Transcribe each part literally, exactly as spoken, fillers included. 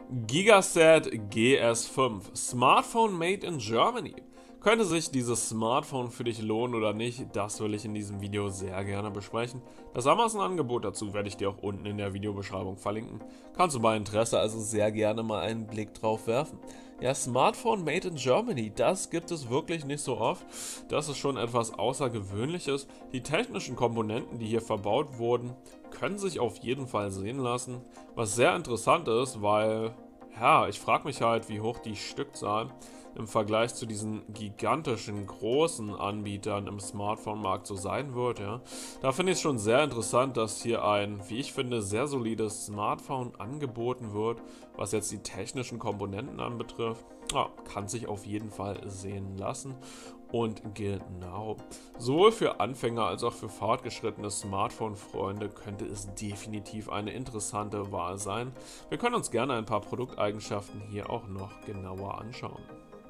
Gigaset G S fünf, Smartphone made in Germany. Könnte sich dieses Smartphone für dich lohnen oder nicht? Das will ich in diesem Video sehr gerne besprechen. Das Amazon-Angebot dazu werde ich dir auch unten in der Videobeschreibung verlinken. Kannst du bei Interesse also sehr gerne mal einen Blick drauf werfen. Ja, Smartphone made in Germany, das gibt es wirklich nicht so oft. Das ist schon etwas Außergewöhnliches. Die technischen Komponenten, die hier verbaut wurden, können sich auf jeden Fall sehen lassen. Was sehr interessant ist, weil, ja, ich frage mich halt, wie hoch die Stückzahl im Vergleich zu diesen gigantischen, großen Anbietern im Smartphone-Markt so sein wird. Ja. Da finde ich es schon sehr interessant, dass hier ein, wie ich finde, sehr solides Smartphone angeboten wird, was jetzt die technischen Komponenten anbetrifft. Ja, kann sich auf jeden Fall sehen lassen. Und genau, sowohl für Anfänger als auch für fortgeschrittene Smartphone-Freunde könnte es definitiv eine interessante Wahl sein. Wir können uns gerne ein paar Produkteigenschaften hier auch noch genauer anschauen.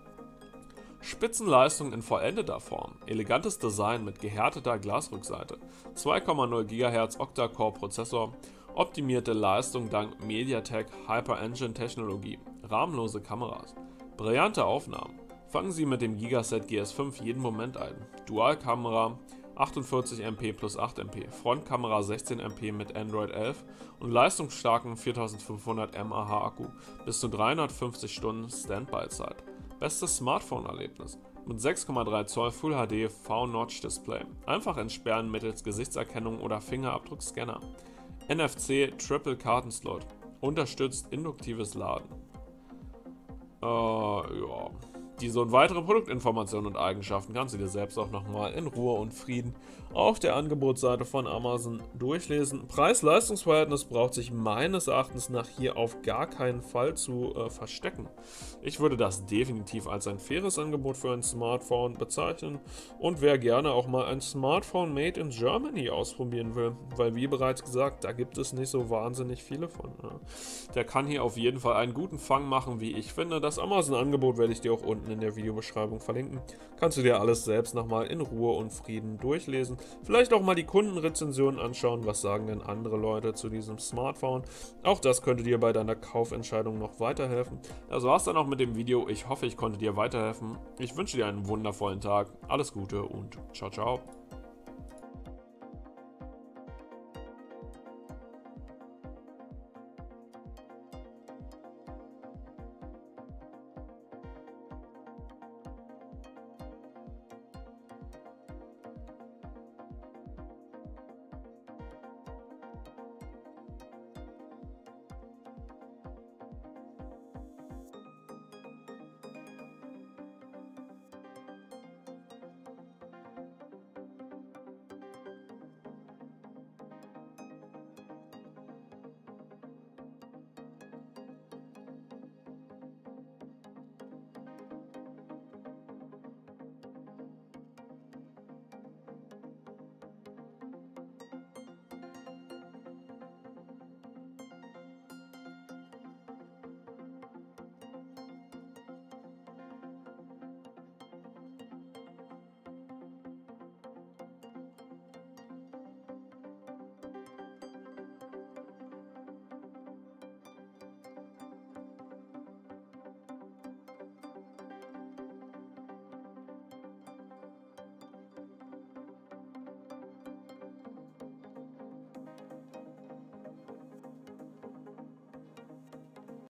Spitzenleistung in vollendeter Form, elegantes Design mit gehärteter Glasrückseite, zwei Komma null Gigahertz Octa-Core-Prozessor, optimierte Leistung dank MediaTek Hyper-Engine-Technologie, rahmenlose Kameras, brillante Aufnahmen. Fangen Sie mit dem Gigaset G S fünf jeden Moment ein. Dualkamera, achtundvierzig Megapixel plus acht Megapixel, Frontkamera sechzehn Megapixel mit Android elf und leistungsstarken viertausendfünfhundert Milliampere-Stunden Akku, bis zu dreihundertfünfzig Stunden Standby-Zeit. Bestes Smartphone-Erlebnis. Mit sechs Komma drei Zoll Full H D V-Notch-Display. Einfach entsperren mittels Gesichtserkennung oder Fingerabdruckscanner. N F C Triple Kartenslot. Unterstützt induktives Laden. Äh, ja. Diese und weitere Produktinformationen und Eigenschaften kannst du dir selbst auch nochmal in Ruhe und Frieden auf der Angebotsseite von Amazon durchlesen. Preis-Leistungs-Verhältnis braucht sich meines Erachtens nach hier auf gar keinen Fall zu äh, verstecken. Ich würde das definitiv als ein faires Angebot für ein Smartphone bezeichnen und wer gerne auch mal ein Smartphone made in Germany ausprobieren will, weil wie bereits gesagt, da gibt es nicht so wahnsinnig viele von. Ja. Der kann hier auf jeden Fall einen guten Fang machen, wie ich finde. Das Amazon-Angebot werde ich dir auch unten in der Videobeschreibung verlinken. Kannst du dir alles selbst nochmal in Ruhe und Frieden durchlesen. Vielleicht auch mal die Kundenrezensionen anschauen. Was sagen denn andere Leute zu diesem Smartphone? Auch das könnte dir bei deiner Kaufentscheidung noch weiterhelfen. Das war's dann auch mit dem Video. Ich hoffe, ich konnte dir weiterhelfen. Ich wünsche dir einen wundervollen Tag. Alles Gute und ciao, ciao.